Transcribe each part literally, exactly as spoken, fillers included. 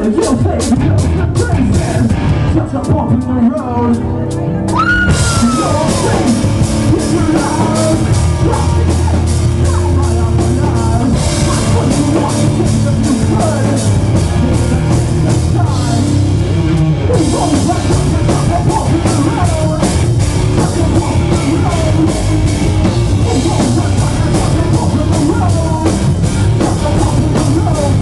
You'll take no places. Just a walk in the road. You'll think it's your love. Oh my love. What you want to take if you could. It's the time. We won't let you just a walk in the road. Just a walk in the road. We won't let you just a walk in the road. Just a walk in the road.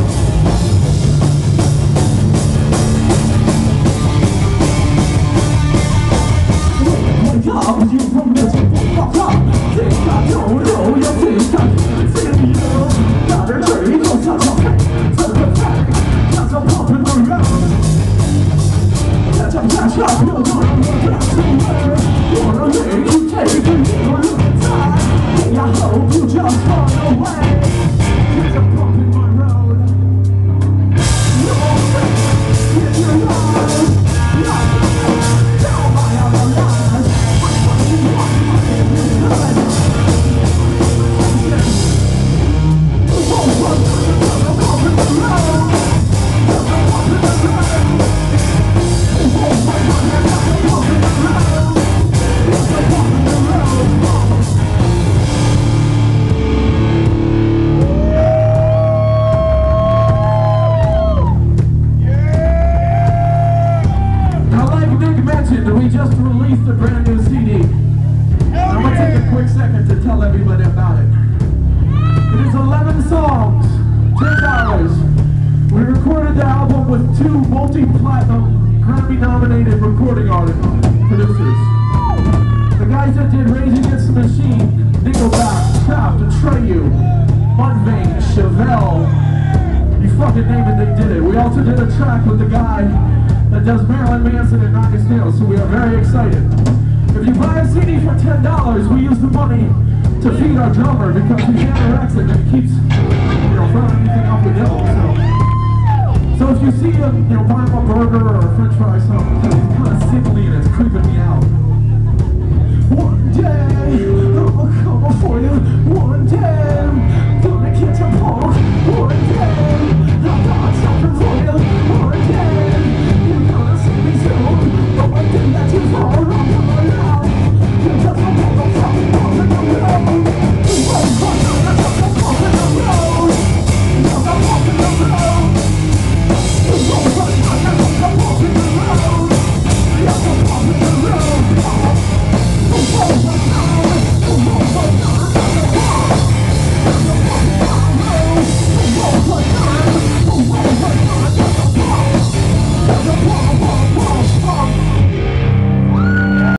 You from this fuck up. Think I don't know you think I can't see you. Got a tree for such a pain. So pathetic. Just a pump in the road. Such a flash up. You're gonna look at the world. Wanna make you take a little time. Hey, I hope you just run away. Just a pump in my road. You're safe in your life. Down my other life. We just released a brand new C D. I'm going to take a quick second to tell everybody about it. It is eleven songs, ten dollars. We recorded the album with two multi-platinum, Grammy-nominated recording artists, producers. The guys that did Rage Against the Machine, Nickelback, Trapped, Atreyu, Mudvayne, Chevelle, you fucking name it, they did it. We also did a track with the guy that does Marilyn Manson and Nine Inch Nails, so we are very excited. If you buy a C D for ten dollars, we use the money to feed our drummer because he's anorexic and keeps, you know, throwing anything up the devil. So, so if you see him, you know, buy him a burger or a french fry or something, because he's kind of sickly and it's creeping me out. One day, I'll come for you. One day,